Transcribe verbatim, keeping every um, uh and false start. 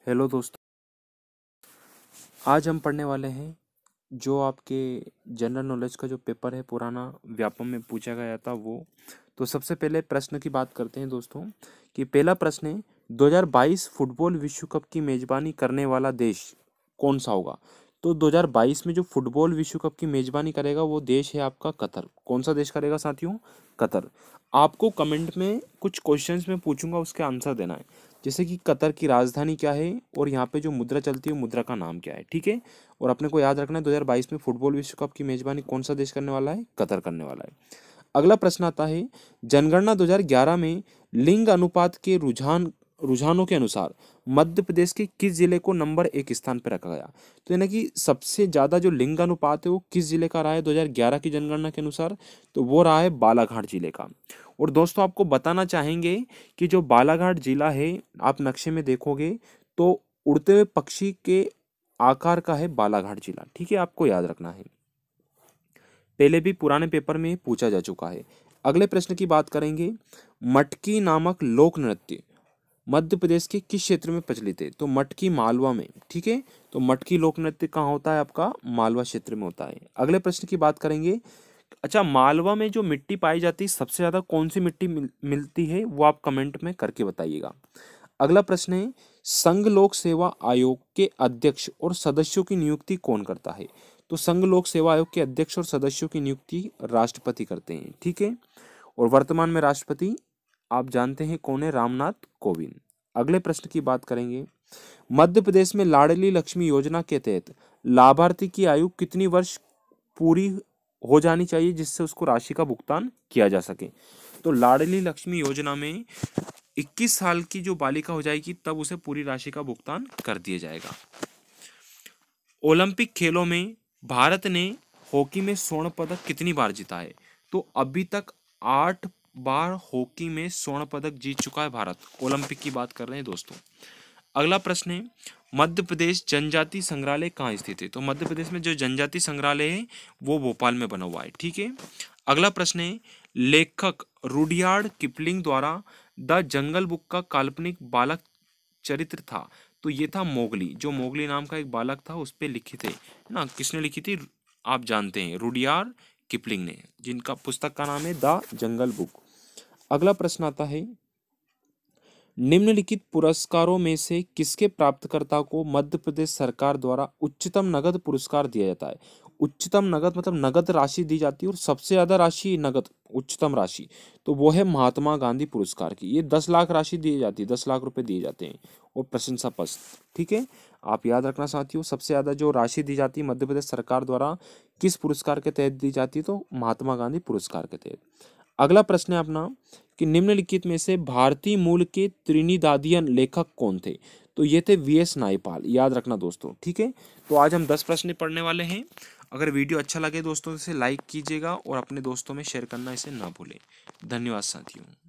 Hello दोस्तों, आज हम पढ़ने वाले हैं जो आपके जनरल नॉलेज का जो पेपर है पुराना व्यापम में पूछा गया था वो। तो सबसे पहले प्रश्न की बात करते हैं दोस्तों कि पहला प्रश्न है दो हज़ार बाईस फुटबॉल विश्व कप की मेजबानी करने वाला देश कौन सा होगा। तो दो हज़ार बाईस में जो फुटबॉल विश्व कप की मेजबानी करेगा वो देश है आपका कतर। कौन सा देश करेगा साथियों? कतर। आपको कमेंट में कुछ क्वेश्चंस में पूछूंगा, उसके आंसर देना है। जैसे कि कतर की राजधानी क्या है और यहाँ पे जो मुद्रा चलती है मुद्रा का नाम क्या है, ठीक है। और अपने को याद रखना है दो हज़ार बाईस में फुटबॉल विश्व कप की मेजबानी कौन सा देश करने वाला है? कतर करने वाला है। अगला प्रश्न आता है जनगणना दो हज़ार ग्यारह में लिंग अनुपात के रुझान रुझानों के अनुसार मध्य प्रदेश के किस जिले को नंबर एक स्थान पर रखा गया। तो यानी कि सबसे ज्यादा जो लिंग अनुपात है वो किस जिले का रहा है दो हज़ार ग्यारह की जनगणना के अनुसार? तो वो रहा है बालाघाट जिले का। और दोस्तों आपको बताना चाहेंगे कि जो बालाघाट जिला है, आप नक्शे में देखोगे तो उड़ते हुए पक्षी के आकार का है बालाघाट जिला, ठीक है, आपको याद रखना है। पहले भी पुराने पेपर में पूछा जा चुका है। अगले प्रश्न की बात करेंगे, मटकी नामक लोक नृत्य मध्य प्रदेश के किस क्षेत्र में प्रचलित है? तो मटकी मालवा में, ठीक है। तो मटकी लोक नृत्य कहाँ होता है? आपका मालवा क्षेत्र में होता है। अगले प्रश्न की बात करेंगे, अच्छा मालवा में जो मिट्टी पाई जाती है सबसे ज्यादा कौन सी मिट्टी मिल, मिलती है वो आप कमेंट में करके बताइएगा। अगला प्रश्न है संघ लोक सेवा आयोग के अध्यक्ष और सदस्यों की नियुक्ति कौन करता है? तो संघ लोक सेवा आयोग के अध्यक्ष और सदस्यों की नियुक्ति राष्ट्रपति करते हैं, ठीक है। और वर्तमान में राष्ट्रपति आप जानते हैं कौन है? रामनाथ कोविंद। अगले प्रश्न की बात करेंगे, मध्य प्रदेश में लाडली लक्ष्मी योजना के तहत लाभार्थी की आयु कितनी वर्ष पूरी हो जानी चाहिए जिससे उसको राशि का भुगतान किया जा सके? तो लाडली लक्ष्मी योजना में इक्कीस साल की जो बालिका हो जाएगी तब उसे पूरी राशि का भुगतान कर दिया जाएगा। ओलंपिक खेलों में भारत ने हॉकी में स्वर्ण पदक कितनी बार जीता है? तो अभी तक आठ बार हॉकी में स्वर्ण पदक जीत चुका है भारत। ओलंपिक की बात कर रहे हैं दोस्तों। अगला प्रश्न है मध्य प्रदेश जनजाति संग्रहालय कहाँ स्थित है? तो मध्य प्रदेश में जो जनजाति संग्रहालय है वो भोपाल में बना हुआ है, ठीक है। अगला प्रश्न है लेखक रुडयार्ड किपलिंग द्वारा द जंगल बुक का काल्पनिक बालक चरित्र था। तो ये था मोगली। जो मोगली नाम का एक बालक था उस पे लिखी थे ना, किसने लिखी थी? आप जानते हैं रुडयार्ड किपलिंग ने, जिनका पुस्तक का नाम है द जंगल बुक। अगला प्रश्न आता है निम्नलिखित पुरस्कारों में से किसके प्राप्तकर्ता को मध्य प्रदेश सरकार द्वारा उच्चतम नगद पुरस्कार दिया जाता है? उच्चतम नगद मतलब नगद राशि दी जाती है और सबसे ज्यादा राशि नगद उच्चतम राशि, तो वो है महात्मा गांधी पुरस्कार की। ये दस लाख राशि दी जाती है, दस लाख रुपए दिए जाते हैं और प्रशंसा पत्र, ठीक है। आप याद रखना साथियों, सबसे ज्यादा जो राशि दी जाती है मध्य प्रदेश सरकार द्वारा किस पुरस्कार के तहत दी जाती है? तो महात्मा गांधी पुरस्कार के तहत। अगला प्रश्न है अपना कि निम्नलिखित में से भारतीय मूल के त्रिनिदादियन लेखक कौन थे? तो ये थे वी एस नायपाल, याद रखना दोस्तों, ठीक है। तो आज हम दस प्रश्न पढ़ने वाले हैं। अगर वीडियो अच्छा लगे दोस्तों तो इसे लाइक कीजिएगा और अपने दोस्तों में शेयर करना इसे ना भूलें। धन्यवाद साथियों।